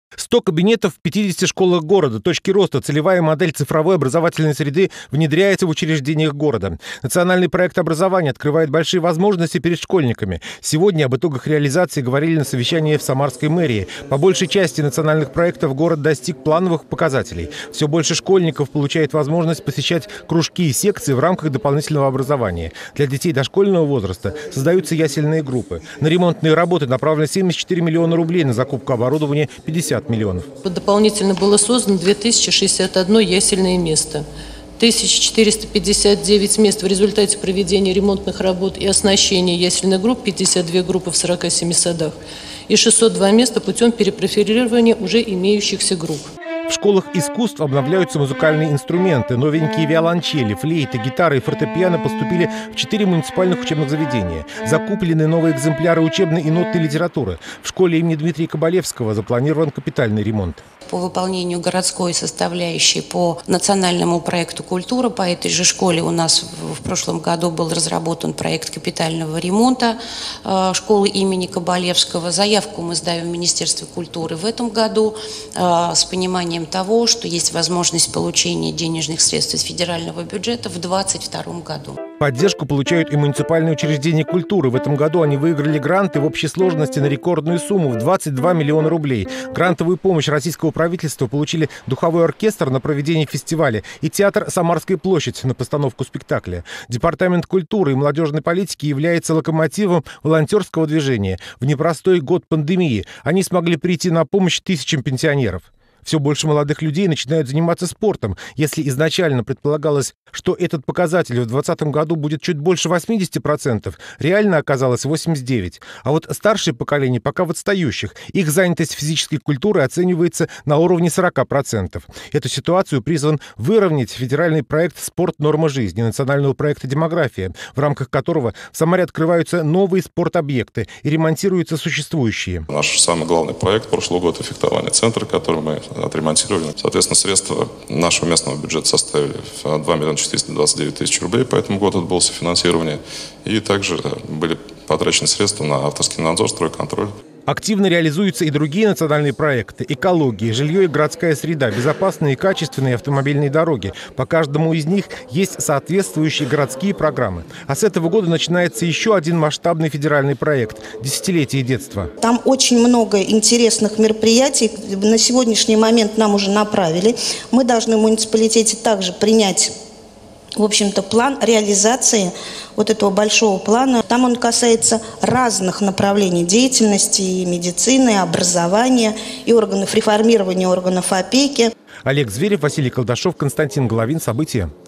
100 кабинетов в 50 школах города. Точки роста. Целевая модель цифровой образовательной среды внедряется в учреждениях города. Национальный проект образования открывает большие возможности перед школьниками. Сегодня об итогах реализации говорили на совещании в Самарской мэрии. По большей части национальных проектов город достиг плановых показателей. Все больше школьников получает возможность посещать кружки и секции в рамках дополнительного образования. Для детей дошкольного возраста создаются ясельные группы. На ремонтные работы направлено 74 миллиона рублей, на закупку оборудования 50 миллионов. Дополнительно было создано 2061 ясельное место. 1459 мест в результате проведения ремонтных работ и оснащения ясельных групп, 52 группы в 47 садах и 602 места путем перепрофилирования уже имеющихся групп. В школах искусств обновляются музыкальные инструменты. Новенькие виолончели, флейты, гитары и фортепиано поступили в 4 муниципальных учебных заведения. Закуплены новые экземпляры учебной и нотной литературы. В школе имени Дмитрия Кабалевского запланирован капитальный ремонт. По выполнению городской составляющей по национальному проекту «Культура» по этой же школе у нас в прошлом году был разработан проект капитального ремонта школы имени Кабалевского. Заявку мы сдаем в Министерство культуры в этом году с пониманием того, что есть возможность получения денежных средств из федерального бюджета в 2022 году. Поддержку получают и муниципальные учреждения культуры. В этом году они выиграли гранты в общей сложности на рекордную сумму в 22 миллиона рублей. Грантовую помощь российского правительства получили духовой оркестр на проведение фестиваля и театр «Самарская площадь» на постановку спектакля. Департамент культуры и молодежной политики является локомотивом волонтерского движения. В непростой год пандемии они смогли прийти на помощь тысячам пенсионеров. Все больше молодых людей начинают заниматься спортом. Если изначально предполагалось, что этот показатель в 2020 году будет чуть больше 80%, реально оказалось 89%. А вот старшее поколение пока в отстающих. Их занятость физической культурой оценивается на уровне 40%. Эту ситуацию призван выровнять федеральный проект «Спорт. Норма жизни» национального проекта «Демография», в рамках которого в Самаре открываются новые спортобъекты и ремонтируются существующие. Наш самый главный проект прошлого года — фехтование. Центр, который мы отремонтировали. Соответственно, средства нашего местного бюджета составили 2 миллиона 429 тысяч рублей. По этому году отбылось финансирование. И также были потрачены средства на авторский надзор, стройконтроль. Активно реализуются и другие национальные проекты: экология, жилье и городская среда, безопасные и качественные автомобильные дороги. По каждому из них есть соответствующие городские программы. А с этого года начинается еще один масштабный федеральный проект – «Десятилетие детства». Там очень много интересных мероприятий. На сегодняшний момент нам уже направили. Мы должны в муниципалитете также принять, в общем-то, план реализации вот этого большого плана. Там он касается разных направлений деятельности: и медицины, и образования, и органов реформирования, органов опеки. Олег Зверев, Василий Колдашов, Константин Головин. События.